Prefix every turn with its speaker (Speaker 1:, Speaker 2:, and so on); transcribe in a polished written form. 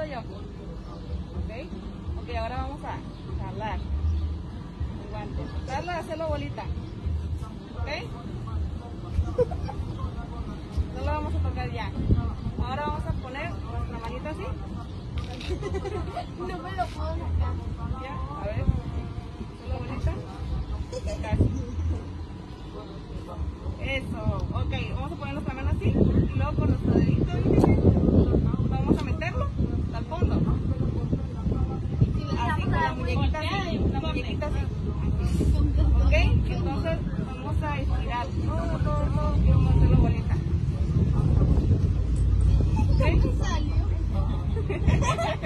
Speaker 1: hacerlo yo. ¿Ok? Ok, ahora vamos a jalar el guante. Tratarlo de hacerlo bolita. ¿Ok? No lo vamos a tocar ya. Ahora vamos a poner nuestra manita así.
Speaker 2: No me lo puedo sacar.
Speaker 1: Ya, a ver. Hacerlo bolita. Casi. Eso. Ok, vamos a poner nuestra mano así. Y luego con nuestro dedito vamos a meterlo al fondo. Así con la muñequita así. La muñequita así. Ok, entonces vamos a estirar todo y vamos a hacerlo bolita. ¿Ok?